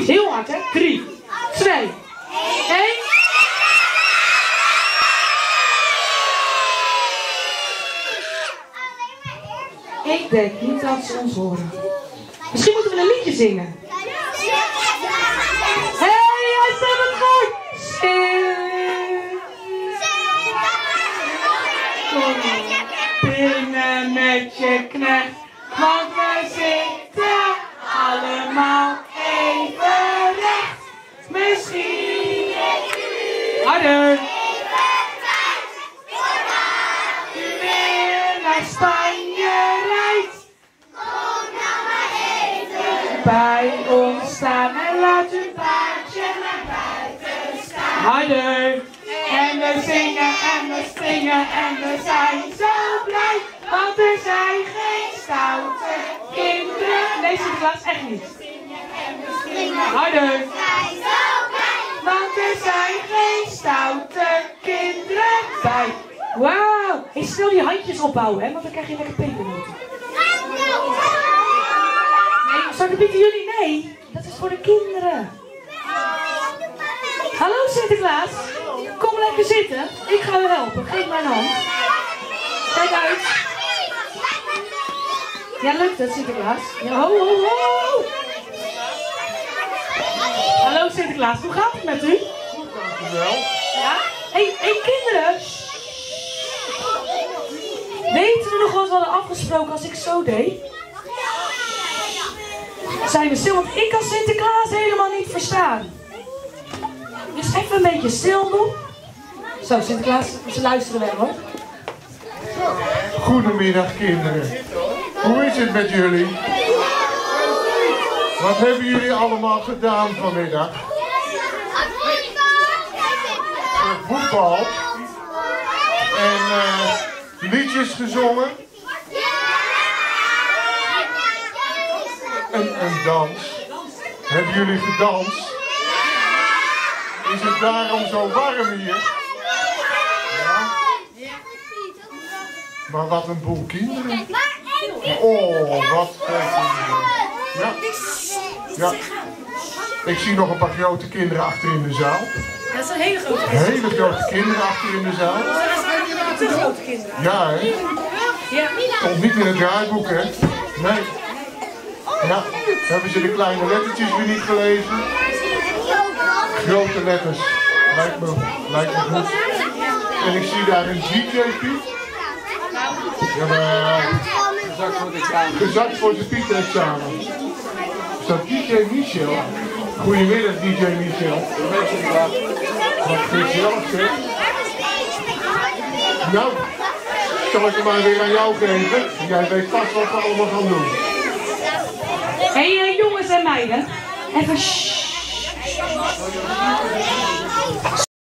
Heel hard, hè? 3, 2, 1. Ik denk niet dat ze ons horen. Misschien moeten we een liedje zingen. Hé, hij staat het goed! Kom binnen met je knecht, want we zitten allemaal even recht. Misschien harder. U weer naar Spanje rijdt. Kom nou maar even bij ons staan en laat uw paardje naar buiten staan. Harder. En we zingen en we springen en we zijn zo blij, want er zijn geen stoute kinderen. Nee, Sinterklaas, echt niet. Harder. Want er zijn geen stoute kinderen bij. Wauw. Hey, snel die handjes opbouwen, hè, want dan krijg je lekker pepernoten. Nee, Zwarte-Pieten jullie? Nee, dat is voor de kinderen. Hallo Sinterklaas. Kom lekker zitten. Ik ga u helpen. Geef mij een hand. Kijk uit. Ja, lukt het, Sinterklaas? Ja, ho, ho, ho. Hallo Sinterklaas, hoe gaat het met u? Goed, dankjewel. Ja? Hey, kinderen. Weten we nog wat we hadden afgesproken als ik zo deed? Zijn we stil, want ik kan Sinterklaas helemaal niet verstaan. Dus even een beetje stil doen. Zo, Sinterklaas, ze luisteren wel hoor. Goedemiddag kinderen. Hoe is het met jullie? Wat hebben jullie allemaal gedaan vanmiddag? Voetbal. En liedjes gezongen. En een dans. Hebben jullie gedanst? Is het daarom zo warm hier? Ja? Maar wat een boel kinderen. Oh, wat veel kinderen. Ja. Ja. Ik zie nog een paar grote kinderen achter in de zaal. Dat zijn hele grote kinderen. Hele grote kinderen achter in de zaal. Te grote kinderen. Ja, hè? Ja. Stond niet in het draaiboek, hè? Nee. Ja, hebben ze de kleine lettertjes weer niet gelezen? Grote letters. Lijkt me goed. En ik zie daar een DJ Piet. Jawel. Gezakt voor zijn Piet-examen. Is dat DJ Michel? Goedemiddag DJ Michel. Wat gezellig zeg. Nou, zal ik hem maar weer aan jou geven. Jij weet vast wat we allemaal gaan doen. Hé jongens en meiden, even